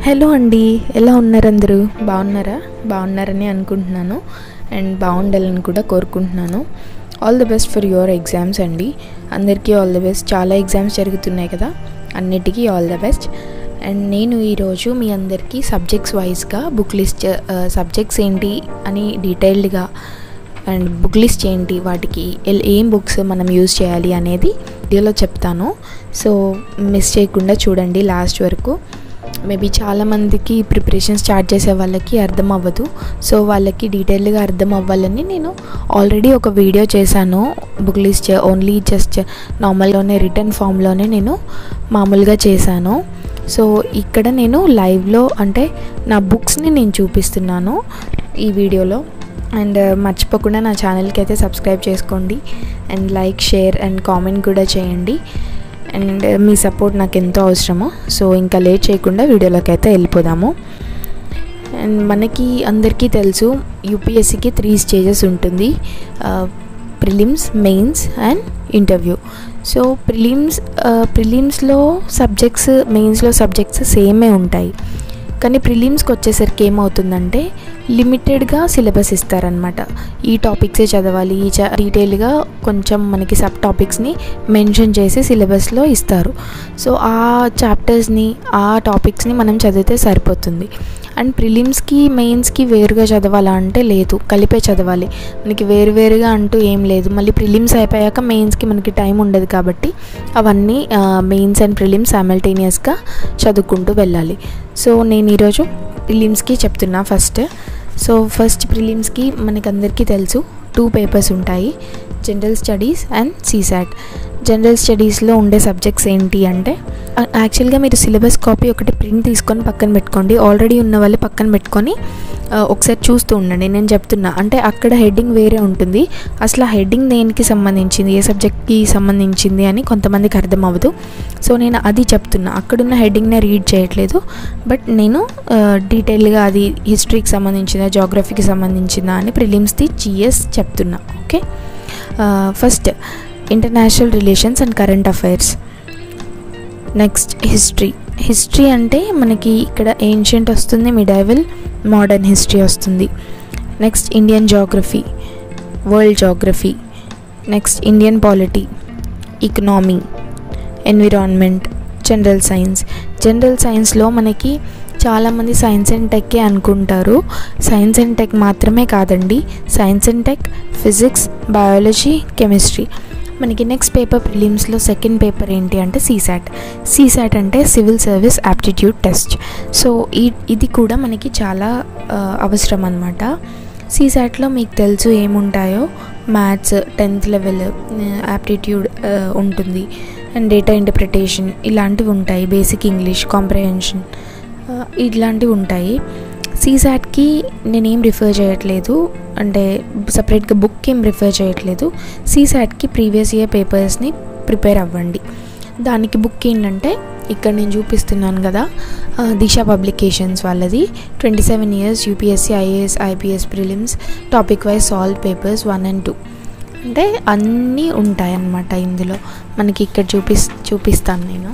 Hello అండి, ఎలా ఉన్నారు? అందరూ బాగున్నారని అనుకుంటున్నాను అండ్ బాగుండాలని కూడా కోరుకుంటున్నాను. All the best for your exams అండి. అందరికీ ఆల్ ది బెస్ట్. చాలా ఎగ్జామ్స్ జరుగుతున్నాయి కదా, అన్నిటికీ ఆల్ ద బెస్ట్. అండ్ నేను ఈరోజు మీ అందరికీ సబ్జెక్ట్స్ వైజ్గా బుక్ లిస్ట్, సబ్జెక్ట్స్ ఏంటి అని డీటెయిల్డ్గా అండ్ బుక్ లిస్ట్ ఏంటి, వాటికి ఏం బుక్స్ మనం యూజ్ చేయాలి అనేది వీడియోలో చెప్తాను. సో మిస్ చేయకుండా చూడండి లాస్ట్ వరకు. మేబీ చాలామందికి ప్రిపరేషన్ స్టార్ట్ చేసే వాళ్ళకి అర్థం అవ్వదు. సో వాళ్ళకి డీటెయిల్గా అర్థం అవ్వాలని నేను ఆల్రెడీ ఒక వీడియో చేశాను. బుక్ లిస్ట్ ఓన్లీ జస్ట్ నార్మల్గానే రిటర్న్ ఫామ్లోనే నేను మామూలుగా చేశాను. సో ఇక్కడ నేను లైవ్లో అంటే నా బుక్స్ని నేను చూపిస్తున్నాను ఈ వీడియోలో. అండ్ మర్చిపోకుండా నా ఛానల్కి అయితే సబ్స్క్రైబ్ చేసుకోండి and like, share and comment కూడా చేయండి. అండ్ మీ సపోర్ట్ నాకు ఎంతో అవసరమో. సో ఇంకా లేట్ చేయకుండా వీడియోలోకి అయితే వెళ్ళిపోదాము. అండ్ మనకి అందరికీ తెలుసు, యూపీఎస్సీకి 3 స్టేజెస్ ఉంటుంది: prelims, mains and interview. So ప్రిలిమ్స్లో సబ్జెక్ట్స్, మెయిన్స్లో సబ్జెక్ట్స్ సేమే ఉంటాయి. కానీ ప్రిలిమ్స్కి వచ్చేసరికి ఏమవుతుందంటే లిమిటెడ్గా సిలబస్ ఇస్తారనమాట. ఈ టాపిక్సే చదవాలి, డీటెయిల్గా కొంచెం మనకి సబ్ టాపిక్స్ని మెన్షన్ చేసి సిలబస్లో ఇస్తారు. సో ఆ చాప్టర్స్ని, ఆ టాపిక్స్ని మనం చదివితే సరిపోతుంది. అండ్ ప్రిలిమ్స్కి, మెయిన్స్కి వేరుగా చదవాలా అంటే లేదు, కలిపే చదవాలి. మనకి వేరువేరుగా అంటూ ఏం లేదు. మళ్ళీ ప్రిలిమ్స్ అయిపోయాక మెయిన్స్కి మనకి టైం ఉండదు కాబట్టి అవన్నీ మెయిన్స్ అండ్ ప్రిలిమ్స్ సైమల్టేనియస్గా చదువుకుంటూ వెళ్ళాలి. సో నేను ఈరోజు ప్రిలిమ్స్కి చెప్తున్నా ఫస్ట్ ప్రిలిమ్స్కి మనకి అందరికీ తెలుసు 2 పేపర్స్ ఉంటాయి: general studies and CSAT. General స్టడీస్లో ఉండే సబ్జెక్ట్స్ ఏంటి అంటే, యాక్చువల్గా మీరు సిలబస్ కాపీ ఒకటి ప్రింట్ తీసుకొని పక్కన పెట్టుకోండి. ఆల్రెడీ ఉన్న వాళ్ళు పక్కన పెట్టుకొని ఒకసారి చూస్తూ ఉండండి. నేను చెప్తున్నా అంటే అక్కడ హెడ్డింగ్ వేరే ఉంటుంది. అసలు ఆ హెడ్డింగ్ దేనికి సంబంధించింది, ఏ సబ్జెక్ట్కి సంబంధించింది అని కొంతమందికి అర్థం అవ్వదు. సో నేను అది చెప్తున్నా, అక్కడున్న హెడ్డింగ్నే రీడ్ చేయట్లేదు. బట్ నేను డీటెయిల్గా అది హిస్టరీకి సంబంధించిందా, జాగ్రఫీకి సంబంధించిందా అని ప్రిలిమ్స్ది జిఎస్ చెప్తున్నా. Okay, first international relations and current affairs. Next history అంటే మనకి ఇక్కడ ఏన్షియంట్ వస్తుంది, మిడైవల్, మోడర్న్ హిస్టరీ వస్తుంది. Next Indian geography, world geography. Next Indian polity, economy, environment, general సైన్స్లో మనకి చాలామంది సైన్స్ అండ్ టెక్కే అనుకుంటారు. సైన్స్ అండ్ టెక్ మాత్రమే కాదండి, science and tech, physics, biology, chemistry. మనకి నెక్స్ట్ పేపర్ ప్రిలిమ్స్లో సెకండ్ పేపర్ ఏంటి అంటే సీసాట్ అంటే civil service aptitude test. So ఇది కూడా మనకి చాలా అవసరం అన్నమాట. సీసాట్లో మీకు తెలుసు ఏముంటాయో, మ్యాథ్స్ 10th లెవెల్ యాప్టిట్యూడ్ ఉంటుంది అండ్ డేటా ఇంటర్ప్రిటేషన్ ఇలాంటివి ఉంటాయి. బేసిక్ ఇంగ్లీష్ కాంప్రహెన్షన్ ఇట్లాంటివి ఉంటాయి. సీసాట్కి నేనేం రిఫర్ చేయట్లేదు, అంటే సపరేట్గా బుక్ ఏం రిఫర్ చేయట్లేదు. సీసాట్కి ప్రీవియస్ ఇయర్ పేపర్స్ని ప్రిపేర్ అవ్వండి. దానికి బుక్ ఏంటంటే ఇక్కడ నేను చూపిస్తున్నాను కదా, దిశ పబ్లికేషన్స్ వాళ్ళది 27 years UPSC, IAS, IPS prelims topic wise solve papers 1 and 2 అంటే అన్నీ ఉంటాయన్నమాట ఇందులో. మనకి ఇక్కడ చూపిస్తాను నేను.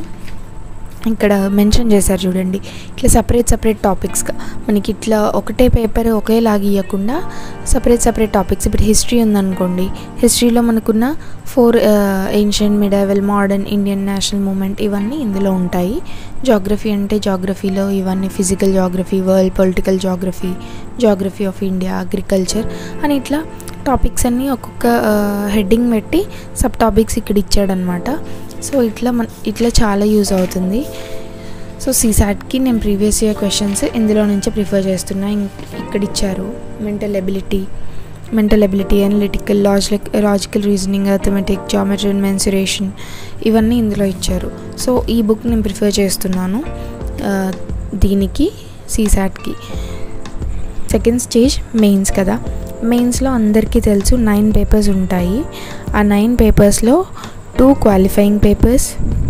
ఇక్కడ మెన్షన్ చేశారు చూడండి, ఇట్లా సపరేట్ టాపిక్స్గా మనకి ఇట్లా ఒకటే పేపర్ ఒకేలాగా ఇవ్వకుండా సపరేట్ టాపిక్స్. ఇప్పుడు హిస్టరీ ఉందనుకోండి, హిస్టరీలో మనకున్న 4 ancient, medieval, modern, Indian national movement ఇవన్నీ ఇందులో ఉంటాయి. జాగ్రఫీ అంటే జాగ్రఫీలో ఇవన్నీ physical geography, world political geography, geography of India, agriculture అని ఇట్లా టాపిక్స్ అన్నీ ఒక్కొక్క హెడ్డింగ్ పెట్టి సబ్ టాపిక్స్ ఇక్కడ ఇచ్చాడనమాట. సో ఇట్లా చాలా యూజ్ అవుతుంది. సో సీసాట్కి నేను ప్రీవియస్ ఇయర్ క్వశ్చన్స్ ఇందులో నుంచే ప్రిఫర్ చేస్తున్నా. ఇక్కడ ఇచ్చారు mental ability, analytical, logical reasoning, arithmetic, geometry and mensuration ఇవన్నీ ఇందులో ఇచ్చారు. సో ఈ బుక్ నేను ప్రిఫర్ చేస్తున్నాను దీనికి, సీసాట్కి. సెకండ్ స్టేజ్ మెయిన్స్ కదా. మెయిన్స్లో అందరికీ తెలుసు 9 పేపర్స్ ఉంటాయి. ఆ 9 పేపర్స్లో 2 క్వాలిఫైయింగ్ పేపర్స్,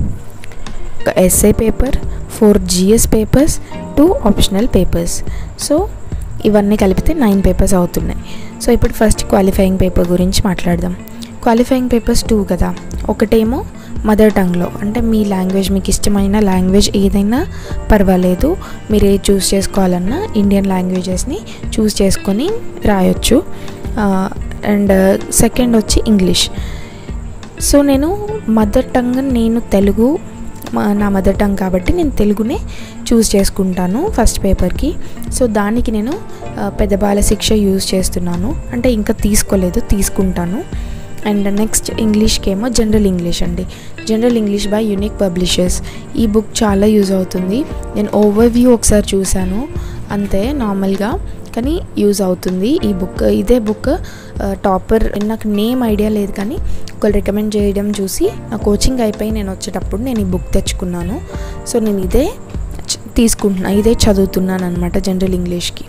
ఒక essay paper, 4 GS papers, 2 optional papers. So ఇవన్నీ కలిపితే 9 పేపర్స్ అవుతున్నాయి. సో ఇప్పుడు ఫస్ట్ క్వాలిఫైయింగ్ పేపర్ గురించి మాట్లాడదాం. క్వాలిఫైయింగ్ పేపర్స్ 2 కదా. ఒకటేమో మదర్ టంగ్లో, అంటే మీ లాంగ్వేజ్, మీకు ఇష్టమైన లాంగ్వేజ్ ఏదైనా పర్వాలేదు, మీరు ఏది చూస్ చేసుకోవాలన్నా ఇండియన్ లాంగ్వేజెస్ని చూస్ చేసుకొని రాయొచ్చు. అండ్ సెకండ్ వచ్చి ఇంగ్లీష్. సో నేను మదర్ టంగ్, నేను తెలుగు నా మదర్ టంగ్ కాబట్టి నేను తెలుగునే చూస్ చేసుకుంటాను ఫస్ట్ పేపర్కి. సో దానికి నేను పెద్ద బాల శిక్ష యూజ్ చేస్తున్నాను, అంటే ఇంకా తీసుకోలేదు, తీసుకుంటాను. అండ్ నెక్స్ట్ ఇంగ్లీష్కి ఏమో జనరల్ ఇంగ్లీష్ అండి. General English by unique publishers. ఈ బుక్ చాలా యూజ్ అవుతుంది. నేను ఓవర్వ్యూ ఒకసారి చూశాను అంతే నార్మల్గా, కానీ యూజ్ అవుతుంది ఈ బుక్. ఇదే బుక్ టాపర్, నాకు నేమ్ ఐడియా లేదు కానీ ఒకళ్ళు రికమెండ్ చేయడం చూసి నా కోచింగ్ అయిపోయి నేను వచ్చేటప్పుడు నేను ఈ బుక్ తెచ్చుకున్నాను. సో నేను ఇదే తీసుకుంటున్నాను, ఇదే చదువుతున్నాను అనమాట జనరల్ ఇంగ్లీష్కి.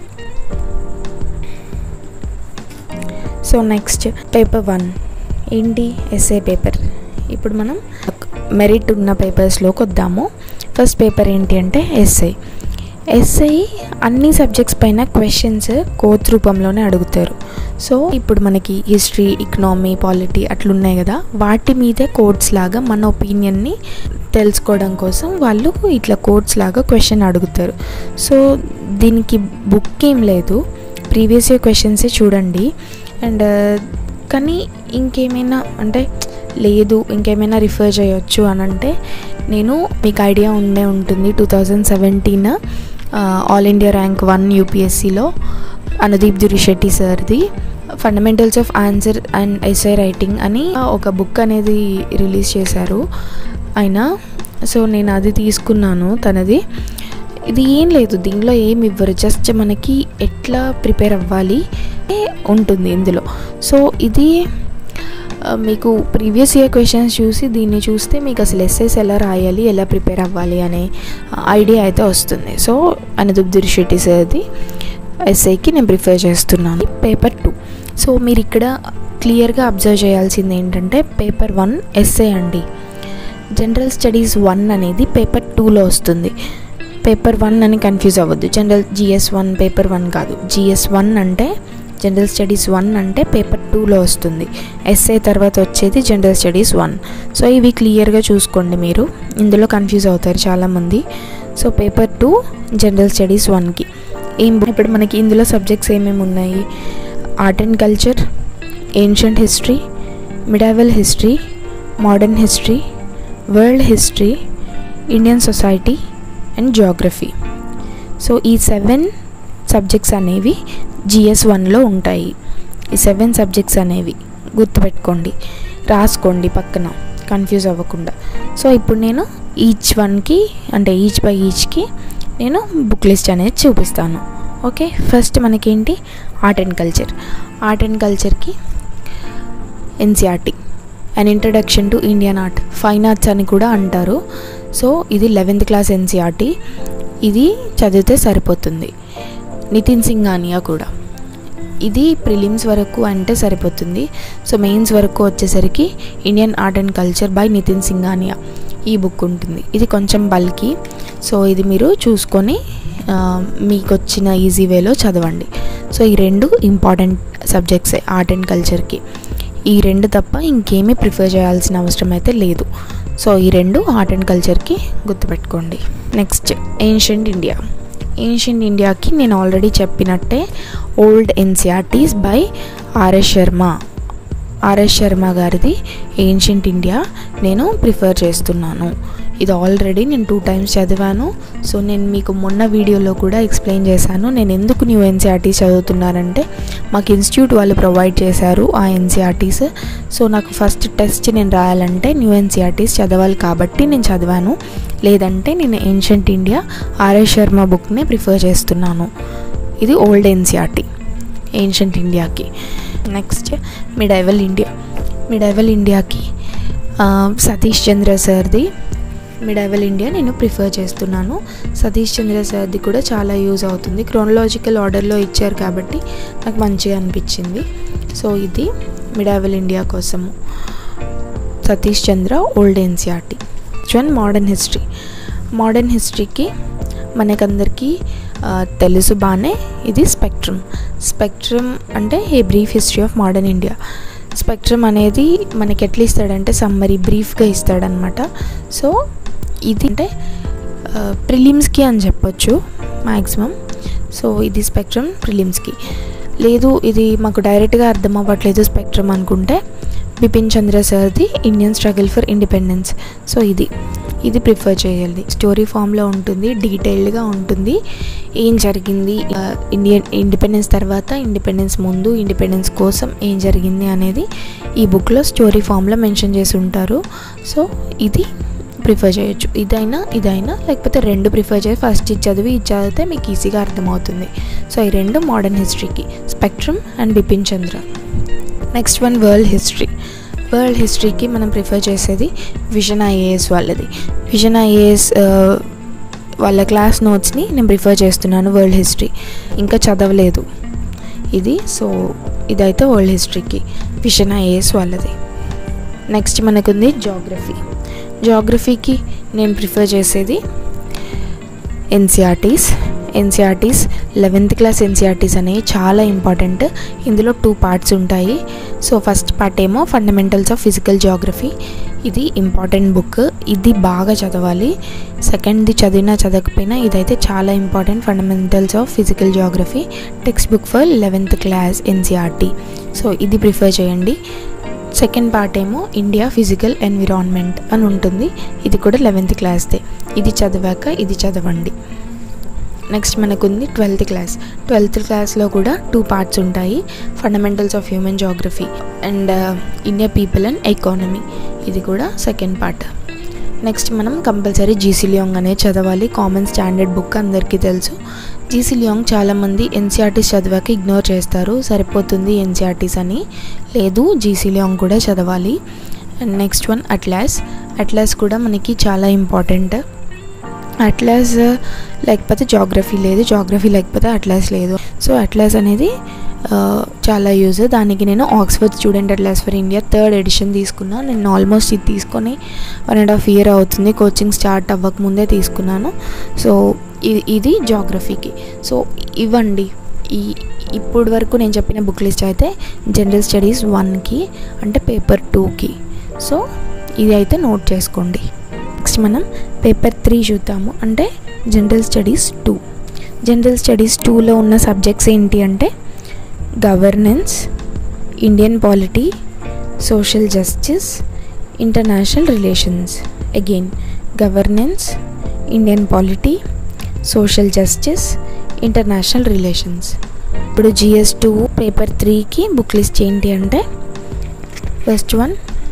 సో నెక్స్ట్ పేపర్ 1 ఏంటి? Essay paper. ఇప్పుడు మనం మెరిట్ ఉన్న పేపర్స్లోకి వద్దాము. ఫస్ట్ పేపర్ ఏంటి అంటే ఎస్ఏ. ఎస్ఐ అన్ని సబ్జెక్ట్స్ పైన క్వశ్చన్స్ కోర్స్ రూపంలోనే అడుగుతారు. సో ఇప్పుడు మనకి హిస్టరీ, ఎకనామీ, పాలిటీ అట్లున్నాయి కదా, వాటి మీదే కోర్స్ లాగా మన ఒపీనియన్ని తెలుసుకోవడం కోసం వాళ్ళు ఇట్లా కోర్స్ లాగా క్వశ్చన్ అడుగుతారు. సో దీనికి బుక్ ఏం లేదు, ప్రీవియస్ ఇయర్ క్వశ్చన్సే చూడండి. అండ్ కానీ ఇంకేమైనా అంటే లేదు, ఇంకేమైనా రిఫర్ చేయొచ్చు అని అంటే నేను, మీకు ఐడియా ఉంటుంది 2017 ఆల్ ఇండియా ర్యాంక్ 1 యూపీఎస్సీలో అనుదీప్ దురిశెట్టి సార్ది fundamentals of answer and essay writing అని ఒక బుక్ అనేది రిలీజ్ చేశారు ఆయన. సో నేను అది తీసుకున్నాను తనది. ఇది ఏం లేదు, దీనిలో ఏమి ఇవ్వరు, జస్ట్ మనకి ఎట్లా ప్రిపేర్ అవ్వాలి ఉంటుంది ఇందులో. సో ఇది మీకు ప్రీవియస్ ఇయర్ క్వశ్చన్స్ చూసి దీన్ని చూస్తే మీకు అసలు ఎస్ఐస్ ఎలా రాయాలి, ఎలా ప్రిపేర్ అవ్వాలి అనే ఐడియా అయితే వస్తుంది. సో అనుదీప్ దురిశెట్టి సార్ది ఎస్ఐకి నేను ప్రిఫర్ చేస్తున్నాను. పేపర్ 2. సో మీరు ఇక్కడ క్లియర్గా అబ్జర్వ్ చేయాల్సింది ఏంటంటే పేపర్ 1 ఎస్ఐ అండి. జనరల్ స్టడీస్ 1 అనేది పేపర్ 2లో వస్తుంది. పేపర్ 1 అని కన్ఫ్యూజ్ అవ్వద్దు, జనరల్ GS 1 పేపర్ 1 కాదు. GS 1 అంటే జనరల్ స్టడీస్ 1 అంటే పేపర్ 2లో వస్తుంది. ఎస్ఐ తర్వాత వచ్చేది జనరల్ స్టడీస్ 1. సో ఇవి క్లియర్గా చూసుకోండి, మీరు ఇందులో కన్ఫ్యూజ్ అవుతారు చాలామంది. సో పేపర్ 2 జనరల్ స్టడీస్ 1కి ఇప్పుడు మనకి ఇందులో సబ్జెక్ట్స్ ఏమేమి ఉన్నాయి? Art and culture, ancient history, medieval history, modern history, world history, Indian society and geography. So ఈ 7 సబ్జెక్ట్స్ అనేవి GS 1లో ఉంటాయి. ఈ 7 సబ్జెక్ట్స్ అనేవి గుర్తుపెట్టుకోండి, రాసుకోండి పక్కన, కన్ఫ్యూజ్ అవ్వకుండా. సో ఇప్పుడు నేను ఈచ్ వన్కి, అంటే ఈచ్ బై ఈచ్కి నేను బుక్ లిస్ట్ అనేది చూపిస్తాను. ఓకే, ఫస్ట్ మనకేంటి? Art and culture. Art and కల్చర్కి NCERT, an introduction to Indian art, fine arts అని కూడా అంటారు. సో ఇది 11th క్లాస్ NCERT, ఇది చదివితే సరిపోతుంది. నితిన్ సింఘానియా కూడా, ఇది ప్రిలిమ్స్ వరకు అంటే సరిపోతుంది. సో మెయిన్స్ వరకు వచ్చేసరికి Indian art and culture by Nitin Singhania ఈ బుక్ ఉంటుంది. ఇది కొంచెం బల్కీ, సో ఇది మీరు చూసుకొని మీకు వచ్చిన ఈజీ వేలో చదవండి. సో ఈ 2 ఇంపార్టెంట్ సబ్జెక్ట్సే ఆర్ట్ అండ్ కల్చర్కి. ఈ 2 తప్ప ఇంకేమీ ప్రిఫర్ చేయాల్సిన అవసరం అయితే లేదు. సో ఈ 2 ఆర్ట్ అండ్ కల్చర్కి గుర్తుపెట్టుకోండి. Next ancient India. ఏన్షియంట్ ఇండియాకి నేను ఆల్రెడీ చెప్పినట్టే old NCERTs by RS Sharma గారిది ఏన్షియంట్ ఇండియా నేను ప్రిఫర్ చేస్తున్నాను. ఇది ఆల్రెడీ నేను 2 times చదివాను. సో నేను మీకు మొన్న వీడియోలో కూడా ఎక్స్ప్లెయిన్ చేశాను నేను ఎందుకు న్యూ NCERTs చదువుతున్నానంటే మాకు ఇన్స్టిట్యూట్ వాళ్ళు ప్రొవైడ్ చేశారు ఆ NCERTs. సో నాకు ఫస్ట్ టెస్ట్ నేను రాయాలంటే న్యూ NCERTs చదవాలి కాబట్టి నేను చదివాను, లేదంటే నేను ఏన్షియంట్ ఇండియా RS శర్మ బుక్నే ప్రిఫర్ చేస్తున్నాను. ఇది ఓల్డ్ NCERT ఏన్షియంట్ ఇండియాకి. నెక్స్ట్ మిడైవల్ ఇండియాకి సతీష్ చంద్ర సార్ది మిడైవల్ ఇండియా నేను ప్రిఫర్ చేస్తున్నాను. సతీష్ చంద్ర సార్ది కూడా చాలా యూజ్ అవుతుంది, క్రోనలాజికల్ ఆర్డర్లో ఇచ్చారు కాబట్టి నాకు మంచిగా అనిపించింది. సో ఇది మిడైవల్ ఇండియా కోసము Satish Chandra old NCERT. Modern హిస్టరీకి మనకందరికీ తెలుసు బాగానే, ఇది స్పెక్ట్రమ్ అంటే a brief history of modern India. Spectrum అనేది మనకి ఎట్లా ఇస్తాడంటే సమ్మరీ బ్రీఫ్గా ఇస్తాడనమాట. సో ఇది అంటే ప్రిలిమ్స్కి అని చెప్పొచ్చు మ్యాక్సిమం. సో ఇది స్పెక్ట్రమ్ ప్రిలిమ్స్కి. లేదు ఇది మాకు డైరెక్ట్గా అర్థం అవ్వట్లేదు స్పెక్ట్రమ్ అనుకుంటే బిపిన్ చంద్ర సార్ది Indian struggle for independence. So ఇది ప్రిఫర్ చేయాలి. స్టోరీ ఫామ్లో ఉంటుంది, డీటెయిల్డ్గా ఉంటుంది. ఏం జరిగింది ఇండిపెండెన్స్ తర్వాత, ఇండిపెండెన్స్ ముందు, ఇండిపెండెన్స్ కోసం ఏం జరిగింది అనేది ఈ బుక్లో స్టోరీ ఫామ్లో మెన్షన్ చేసి ఉంటారు. సో ఇది ప్రిఫర్ చేయొచ్చు. ఇదైనా లేకపోతే రెండు ప్రిఫర్ చేసి ఫస్ట్ ఇది చదివితే మీకు ఈజీగా అర్థమవుతుంది. సో ఈ రెండు మోడర్న్ హిస్టరీకి, Spectrum and Bipin Chandra. Next one world హిస్టరీకి మనం ప్రిఫర్ చేసేది విజన్ ఐఏఎస్ వాళ్ళది. విజన్ ఐఏఎస్ వాళ్ళ క్లాస్ నోట్స్ని నేను ప్రిఫర్ చేస్తున్నాను. వరల్డ్ హిస్టరీ ఇంకా చదవలేదు ఇది. సో ఇదైతే వరల్డ్ హిస్టరీకి విజన్ ఐఏఎస్ వాళ్ళది. నెక్స్ట్ మనకుంది జాగ్రఫీకి నేను ప్రిఫర్ చేసేది ఎన్సీఆర్టీస్ 11th క్లాస్ ఎన్సీఆర్టీస్ అనేవి చాలా ఇంపార్టెంట్. ఇందులో 2 పార్ట్స్ ఉంటాయి. సో ఫస్ట్ పార్ట్ ఏమో ఫండమెంటల్స్ ఆఫ్ ఫిజికల్ జాగ్రఫీ. ఇది ఇంపార్టెంట్ బుక్, ఇది బాగా చదవాలి. సెకండ్ది చదవకపోయినా ఇదైతే చాలా important. Fundamentals of physical geography text book for 11th class NCERT. So ఇది ప్రిఫర్ చేయండి. సెకండ్ పార్ట్ ఏమో ఇండియా ఫిజికల్ ఎన్విరాన్మెంట్ అని ఉంటుంది. ఇది కూడా 11th క్లాస్దే. ఇది చదివాక ఇది చదవండి. నెక్స్ట్ మనకుంది 12th క్లాస్లో కూడా 2 పార్ట్స్ ఉంటాయి. Fundamentals of human geography and India people and economy. ఇది కూడా సెకండ్ పార్ట్. నెక్స్ట్ మనం కంపల్సరీ జీసీ లియాంగ్ అనేది చదవాలి. కామన్ స్టాండర్డ్ బుక్ అందరికీ తెలుసు. జీసీ లియాంగ్ చాలామంది ఎన్సీఆర్టీస్ చదివాక ఇగ్నోర్ చేస్తారు, సరిపోతుంది ఎన్సీఆర్టీస్ అని. లేదు, జీసీ లియాంగ్ కూడా చదవాలి. అండ్ నెక్స్ట్ వన్ అట్లాస్ కూడా మనకి చాలా ఇంపార్టెంట్. అట్లాస్ లేకపోతే జాగ్రఫీ లేదు, జాగ్రఫీ లేకపోతే అట్లాస్ లేదు. సో అట్లాస్ అనేది చాలా యూజ్. దానికి నేను Oxford student atlas for India 3rd edition తీసుకున్నాను. నేను ఆల్మోస్ట్ ఇది తీసుకొని 1.5 year అవుతుంది. కోచింగ్ స్టార్ట్ అవ్వకముందే తీసుకున్నాను. సో ఇది జాగ్రఫీకి. సో ఇవ్వండి. ఇప్పుడు వరకు నేను చెప్పిన బుక్ లిస్ట్ అయితే జనరల్ స్టడీస్ 1కి అంటే పేపర్ 2కి. సో ఇది అయితే నోట్ చేసుకోండి. నెక్స్ట్ మనం పేపర్ 3 చూద్దాము, అంటే జనరల్ స్టడీస్ 2. జనరల్ స్టడీస్ 2లో ఉన్న సబ్జెక్ట్స్ ఏంటి అంటే governance, Indian polity, social justice, international relations. Again governance, Indian polity, social justice, international relations. ఇప్పుడు GS2 పేపర్ 3కి బుక్ లిస్ట్ ఏంటి అంటే ఫస్ట్ వన్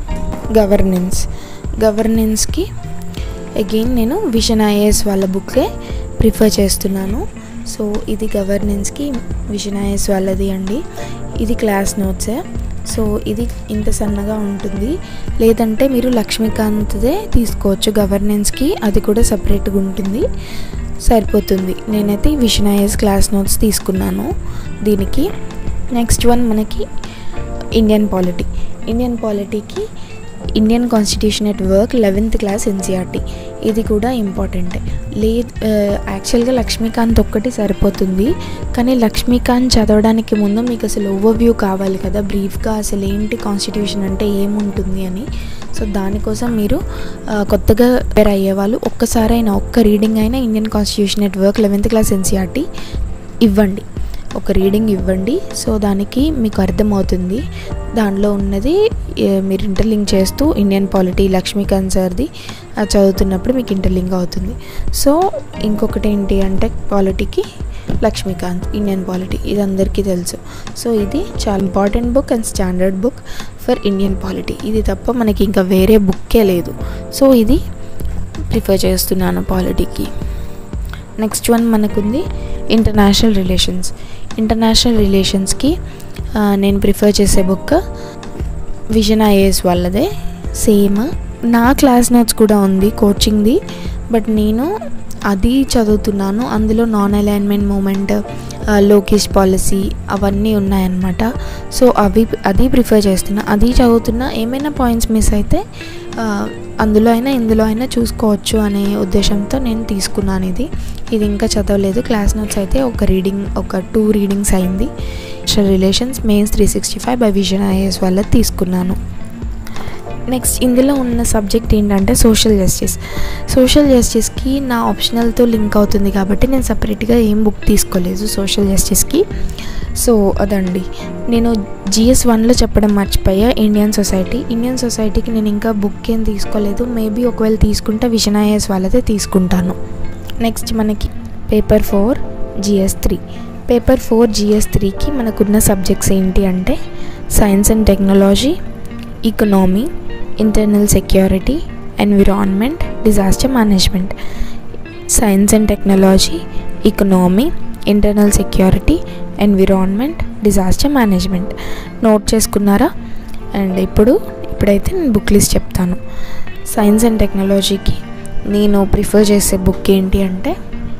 గవర్నెన్స్కి అగైన్ నేను విజన్ ఐఏఎస్ వాళ్ళ బుక్కే ప్రిఫర్ చేస్తున్నాను. సో ఇది గవర్నెన్స్కి విజన్ ఐఏఎస్ వాళ్ళది అండి. ఇది క్లాస్ నోట్సే. సో ఇది ఇంత సన్నగా ఉంటుంది. లేదంటే మీరు లక్ష్మీకాంత్దే తీసుకోవచ్చు గవర్నెన్స్కి, అది కూడా సపరేట్గా ఉంటుంది, సరిపోతుంది. నేనైతే విజన్ ఐఏఎస్ క్లాస్ నోట్స్ తీసుకున్నాను దీనికి. నెక్స్ట్ వన్ మనకి ఇండియన్ పాలిటీకి Indian constitution at work 11th class NCERT. ఇది కూడా ఇంపార్టెంటే. యాక్చువల్గా లక్ష్మీకాంత్ ఒక్కటి సరిపోతుంది, కానీ లక్ష్మీకాంత్ చదవడానికి ముందు మీకు అసలు ఓవర్వ్యూ కావాలి కదా, బ్రీఫ్గా అసలు ఏంటి కాన్స్టిట్యూషన్ అంటే ఏముంటుంది అని. సో దానికోసం మీరు కొత్తగా ప్రిపేర్ అయ్యేవాళ్ళు ఒక్క రీడింగ్ అయినా Indian constitution at work 11th class NCERT ఇవ్వండి, ఒక రీడింగ్ ఇవ్వండి. సో దానికి మీకు అర్థమవుతుంది. దానిలో ఉన్నది మీరు ఇంటర్లింక్ చేస్తూ ఇండియన్ పాలిటీ లక్ష్మీకాంత్ సార్ది చదువుతున్నప్పుడు మీకు ఇంటర్లింక్ అవుతుంది. సో ఇంకొకటి ఏంటి అంటే పాలిటీకి లక్ష్మీకాంత్, ఇండియన్ పాలిటీ, ఇది అందరికీ తెలుసు. సో ఇది చాలా important book and standard book for Indian polity. ఇది తప్ప మనకి ఇంకా వేరే బుక్కే లేదు. సో ఇది ప్రిఫర్ చేస్తున్నాను పాలిటీకి. నెక్స్ట్ వన్ మనకుంది ఇంటర్నేషనల్ రిలేషన్స్కి నేను ప్రిఫర్ చేసే బుక్ విజన్ ఐఏఎస్ వాళ్ళదే. సేమ్ నా క్లాస్ నోట్స్ కూడా ఉంది కోచింగ్ది, బట్ నేను అది చదువుతున్నాను. అందులో non alignment movement, Look East policy అవన్నీ ఉన్నాయన్నమాట. సో అది ప్రిఫర్ చేస్తున్నా, అది చదువుతున్నా. ఏమైనా పాయింట్స్ మిస్ అయితే అందులో అయినా ఇందులో అయినా చూసుకోవచ్చు అనే ఉద్దేశంతో నేను తీసుకున్నాను. ఇది ఇంకా చదవలేదు. క్లాస్ నోట్స్ అయితే ఒక 2 రీడింగ్స్ అయింది. International relations mains 365 by Vision IAS వాళ్ళది తీసుకున్నాను. నెక్స్ట్ ఇందులో ఉన్న సబ్జెక్ట్ ఏంటంటే సోషల్ జస్టిస్కి నా ఆప్షనల్తో లింక్ అవుతుంది కాబట్టి నేను సపరేట్గా ఏం బుక్ తీసుకోలేదు సోషల్ జస్టిస్కి. సో అదండి, నేను GS 1లో చెప్పడం మర్చిపోయా. ఇండియన్ సొసైటీకి నేను ఇంకా బుక్ ఏం తీసుకోలేదు. మేబీ ఒకవేళ తీసుకుంటే విజన్ ఐఏఎస్ వాళ్ళదే తీసుకుంటాను. నెక్స్ట్ మనకి పేపర్ 4 GS 3కి మనకున్న సబ్జెక్ట్స్ ఏంటి అంటే science and technology, economy, internal security, environment, disaster management. Science and technology, economy, internal security, environment, disaster management. Note చేసుకున్నారా? అండ్ ఇప్పుడైతే నేను బుక్ లిస్ట్ చెప్తాను. సైన్స్ అండ్ టెక్నాలజీకి నేను ప్రిఫర్ చేసే బుక్ ఏంటి అంటే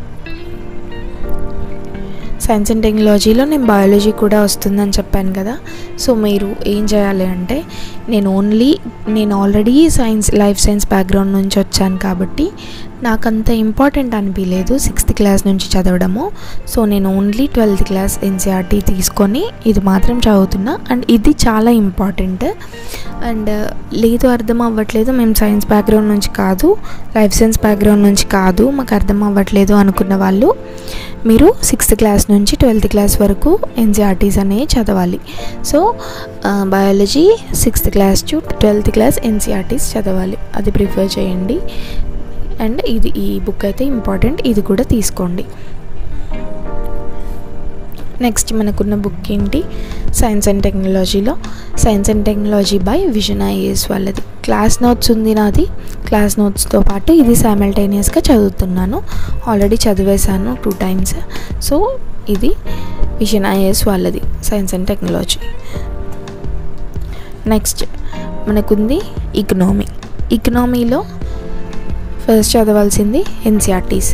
సైన్స్ అండ్ టెక్నాలజీలో నేను బయాలజీ కూడా వస్తుందని చెప్పాను కదా. సో మీరు ఏం చేయాలి అంటే నేను ఆల్రెడీ లైఫ్ సైన్స్ బ్యాక్గ్రౌండ్ నుంచి వచ్చాను కాబట్టి నాకు అంత ఇంపార్టెంట్ అనిపించలేదు 6th క్లాస్ నుంచి చదవడము. సో నేను ఓన్లీ 12th క్లాస్ NCERT తీసుకొని ఇది మాత్రం చదువుతున్నా. అండ్ ఇది చాలా ఇంపార్టెంట్. అండ్ లేదు అర్థం అవ్వట్లేదు, మేము సైన్స్ బ్యాక్గ్రౌండ్ నుంచి కాదు, లైఫ్ సైన్స్ బ్యాక్గ్రౌండ్ నుంచి కాదు, మాకు అర్థం అవ్వట్లేదు అనుకున్న వాళ్ళు మీరు 6th క్లాస్ నుంచి 12th క్లాస్ వరకు NCERTs అనేవి చదవాలి. So biology 6th class to 12th class NCERTs చదవాలి, అది ప్రిఫర్ చేయండి. అండ్ ఈ బుక్ అయితే ఇంపార్టెంట్, ఇది కూడా తీసుకోండి. నెక్స్ట్ మనకున్న బుక్ ఏంటి, సైన్స్ అండ్ టెక్నాలజీలో science and technology by Vision IAS వాళ్ళది. క్లాస్ నోట్స్ ఉంది నాది, క్లాస్ నోట్స్తో పాటు ఇది సైమల్టేనియస్గా చదువుతున్నాను. ఆల్రెడీ చదివేశాను 2 times. సో ఇది విజన్ ఐఏఎస్ వాళ్ళది సైన్స్ అండ్ టెక్నాలజీ. నెక్స్ట్ మనకుంది ఎకనామీలో ఫస్ట్ చదవాల్సింది NCERTs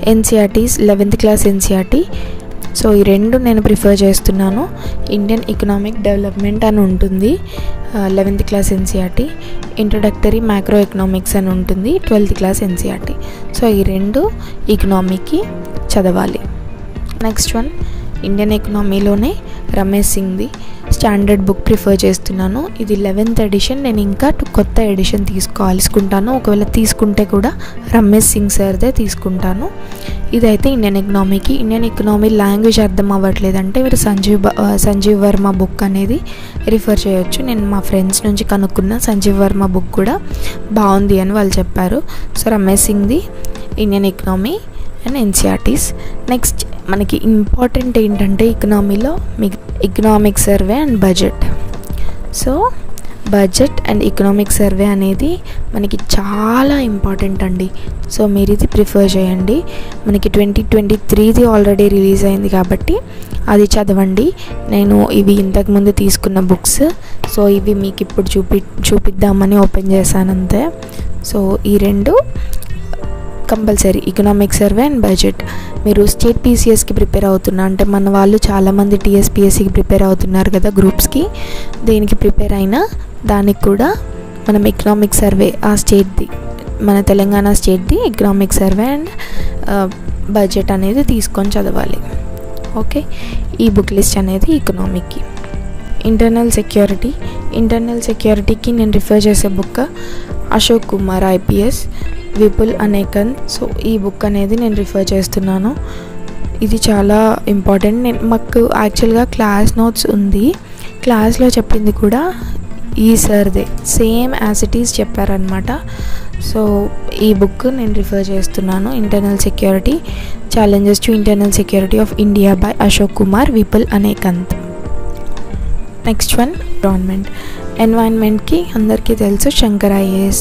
11th క్లాస్ NCERT. సో ఈ రెండు నేను ప్రిఫర్ చేస్తున్నాను. ఇండియన్ ఎకనామిక్ డెవలప్మెంట్ అని ఉంటుంది 11th class NCERT, introductory macro economics అని ఉంటుంది 12th క్లాస్ NCERT. సో ఈ రెండు ఎకనామీకి చదవాలి. నెక్స్ట్ వన్ ఇండియన్ ఎకనామీలోనే రమేష్ సింగ్ది స్టాండర్డ్ బుక్ ప్రిఫర్ చేస్తున్నాను. ఇది 11th ఎడిషన్. నేను ఇంకా కొత్త ఎడిషన్ తీసుకోవాల్సుకుంటాను. ఒకవేళ తీసుకుంటే కూడా రమేష్ సింగ్ సార్దే తీసుకుంటాను. ఇదైతే ఇండియన్ ఎకనామీ లాంగ్వేజ్ అర్థం అవ్వట్లేదంటే మీరు సంజీవ్ వర్మ బుక్ అనేది రిఫర్ చేయొచ్చు. నేను మా ఫ్రెండ్స్ నుంచి కనుక్కున్న సంజీవ్ వర్మ బుక్ కూడా బాగుంది అని వాళ్ళు చెప్పారు. సో రమేష్ సింగ్ది Indian economy and NCERTs. Next మనకి ఇంపార్టెంట్ ఏంటంటే ఎకనామీలో economic survey and budget. So budget and economic survey అనేది మనకి చాలా ఇంపార్టెంట్ అండి. సో మీరు ఇది ప్రిఫర్ చేయండి. మనకి 2023ది ఆల్రెడీ రిలీజ్ అయింది కాబట్టి అది చదవండి. నేను ఇవి ఇంతకుముందు తీసుకున్న బుక్స్, సో ఇవి మీకు ఇప్పుడు చూపిద్దామని ఓపెన్ చేశాను అంతే. సో ఈ రెండు compulsory economic survey and budget. మీరు స్టేట్ PCSకి ప్రిపేర్ అవుతున్నా అంటే మన వాళ్ళు చాలామంది TSPSCకి ప్రిపేర్ అవుతున్నారు కదా గ్రూప్స్కి, దేనికి ప్రిపేర్ అయినా దానికి కూడా మనం ఎకనామిక్ సర్వే ఆ స్టేట్ది, మన తెలంగాణ స్టేట్ది ఎకనామిక్ సర్వే అండ్ బడ్జెట్ అనేది తీసుకొని చదవాలి. ఓకే, ఈ బుక్ లిస్ట్ అనేది ఎకనామిక్కి. ఇంటర్నల్ సెక్యూరిటీకి నేను రిఫర్ చేసే book Ashok Kumar IPS, Vipul Anekant. So ఈ బుక్ అనేది నేను రిఫర్ చేస్తున్నాను. ఇది చాలా ఇంపార్టెంట్. మాకు యాక్చువల్గా క్లాస్ నోట్స్ ఉంది, క్లాస్లో చెప్పింది కూడా ఈ సార్దే సేమ్ యాజ్ ఇట్ ఈజ్ చెప్పారనమాట. సో ఈ బుక్ నేను రిఫర్ చేస్తున్నాను. Internal security, challenges to internal security of India by Ashok Kumar, Vipul Anekant. Next one ఎన్వైరన్మెంట్కి అందరికీ తెలుసు శంకర్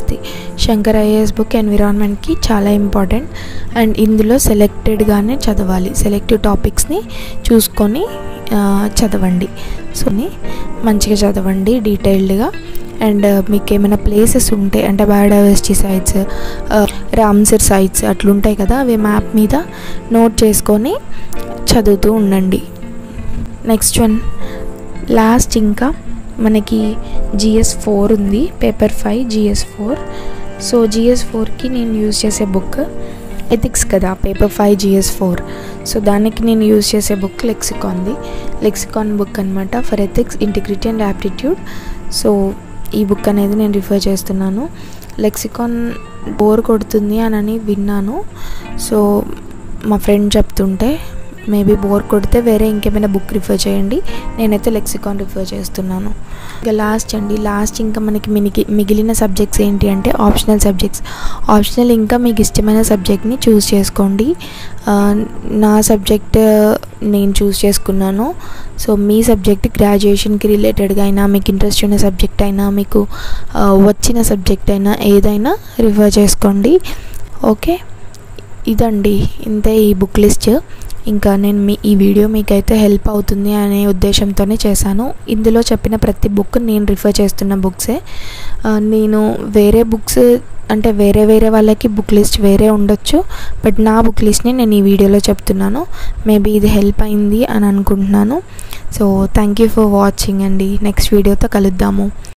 IAS బుక్ ఎన్విరాన్మెంట్కి చాలా ఇంపార్టెంట్. అండ్ ఇందులో సెలెక్టెడ్గానే చదవాలి, సెలెక్టివ్ టాపిక్స్ని చూసుకొని చదవండి. సో మంచిగా చదవండి డీటెయిల్డ్గా. అండ్ మీకు ఏమైనా ప్లేసెస్ ఉంటే అంటే బయోడైవర్సిటీ సైట్స్, రామ్సర్ సైట్స్ అట్లుంటాయి కదా, అవి మ్యాప్ మీద నోట్ చేసుకొని చదువుతూ ఉండండి. నెక్స్ట్ వన్ లాస్ట్ ఇంకా మనకి GS 4 ఉంది, పేపర్ 5 GS 4. సో GS 4కి నేను యూజ్ చేసే బుక్ ఎథిక్స్ కదా, పేపర్ 5 GS4. సో దానికి నేను యూజ్ చేసే బుక్ లెక్సికాన్ బుక్ అనమాట, for ethics, integrity and aptitude. So ఈ బుక్ అనేది నేను రిఫర్ చేస్తున్నాను. లెక్సికాన్ బోర్ కొడుతుంది అని విన్నాను. సో మా ఫ్రెండ్ చెప్తుంటే మేబీ బోర్ కొడితే వేరే ఇంకేమైనా బుక్ రిఫర్ చేయండి, నేనైతే లెక్సికాన్ రిఫర్ చేస్తున్నాను. ఇంకా లాస్ట్ ఇంకా మనకి మిగిలిన సబ్జెక్ట్స్ ఏంటి అంటే ఆప్షనల్ ఇంకా మీకు ఇష్టమైన సబ్జెక్ట్ని చూస్ చేసుకోండి. నా సబ్జెక్ట్ నేను చూస్ చేసుకున్నాను. సో మీ సబ్జెక్ట్ గ్రాడ్యుయేషన్కి రిలేటెడ్గా అయినా, మీకు ఇంట్రెస్ట్ ఉన్న సబ్జెక్ట్ అయినా, మీకు వచ్చిన సబ్జెక్ట్ అయినా ఏదైనా రిఫర్ చేసుకోండి. ఓకే, ఇదండి, ఇంతే ఈ బుక్ లిస్ట్. ఇంకా నేను ఈ వీడియో మీకైతే హెల్ప్ అవుతుంది అనే ఉద్దేశంతోనే చేశాను. ఇందులో చెప్పిన ప్రతి బుక్ నేను రిఫర్ చేస్తున్న బుక్సే. నేను వేరే బుక్స్ అంటే వేరే వాళ్ళకి బుక్ లిస్ట్ వేరే ఉండొచ్చు, బట్ నా బుక్ లిస్ట్ని నేను ఈ వీడియోలో చెప్తున్నాను. మేబీ ఇది హెల్ప్ అయింది అని అనుకుంటున్నాను. So thank you for watching అండి. నెక్స్ట్ వీడియోతో కలుద్దాము.